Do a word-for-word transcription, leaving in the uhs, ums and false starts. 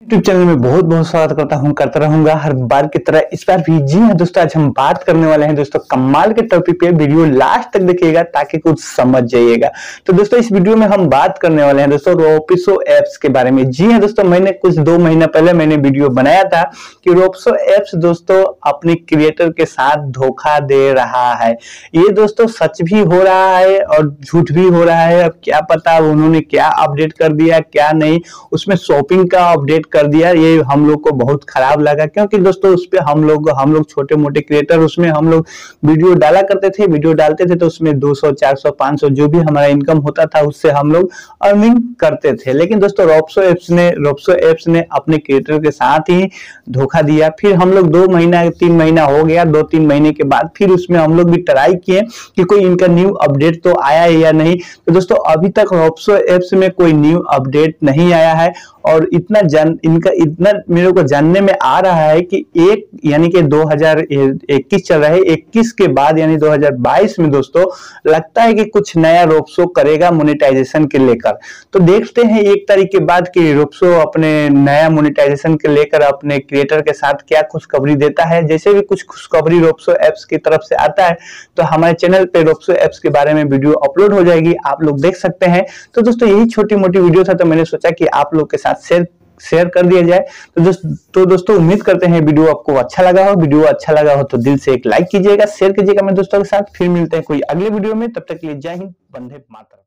YouTube channel में बहुत बहुत स्वागत करता हूं, करता रहूंगा हर बार की तरह। इस बार भी जी हां दोस्तों, आज हम बात करने वाले हैं दोस्तों कमाल के टॉपिक पे। वीडियो लास्ट तक देखिएगा ताकि कुछ समझ जाइएगा। तो दोस्तों इस वीडियो में हम बात करने वाले हैं दोस्तों रोप्सो एप्स के बारे में। जी हां दोस्तों, मैंने कुछ दो महीना पहले मैंने वीडियो बनाया था कि रोप्सो एप्स दोस्तों अपने क्रिएटर के साथ धोखा दे रहा है। ये दोस्तों सच भी हो रहा है और झूठ भी हो रहा है। अब क्या पता उन्होंने क्या अपडेट कर दिया क्या नहीं, उसमें शॉपिंग का अपडेट कर दिया। ये हम लोग को बहुत खराब लगा, क्योंकि दोस्तों उस पे हम लोग हम लोग छोटे मोटे क्रिएटर उसमें हम लोग वीडियो डाला करते थे वीडियो डालते थे तो उसमें दो सौ चार सौ पाँच सौ जो भी हमारा इनकम होता था उससे हम लोग अर्निंग करते थे। लेकिन दोस्तों रोप्सो एप्स ने रोप्सो एप्स ने अपने क्रिएटर के साथ ही धोखा दिया। फिर हम लोग दो महीना तीन महीना हो गया, दो तीन महीने के बाद फिर उसमें हम लोग भी ट्राई किए कि कोई इनका न्यू अपडेट तो आया है या नहीं। तो दोस्तों अभी तक रोप्सो एप्स में कोई न्यू अपडेट नहीं आया है। और इतना जान इनका इतना मेरे को जानने में आ रहा है कि एक यानी कि दो हज़ार इक्कीस चल रहा है, इक्कीस के बाद यानी दो हज़ार बाईस में दोस्तों लगता है कि कुछ नया रोप्सो करेगा मोनेटाइजेशन के लेकर। तो देखते हैं एक तारीख के बाद कि रोप्सो अपने नया मोनेटाइजेशन के लेकर अपने क्रिएटर के साथ क्या खुशखबरी देता है। जैसे भी कुछ खुशखबरी रोप्सो एप्स की तरफ से आता है तो हमारे चैनल पे रोप्सो एप्स के बारे में वीडियो अपलोड हो जाएगी, आप लोग देख सकते हैं। तो दोस्तों यही छोटी मोटी वीडियो था, तो मैंने सोचा कि आप लोग के साथ शेयर शेयर कर दिया जाए। तो दोस्तों तो दोस्तों उम्मीद करते हैं वीडियो आपको अच्छा लगा हो। वीडियो अच्छा लगा हो तो दिल से एक लाइक कीजिएगा, शेयर कीजिएगा मेरे दोस्तों के साथ। फिर मिलते हैं कोई अगले वीडियो में, तब तक के लिए जय हिंद, वंदे मातरम।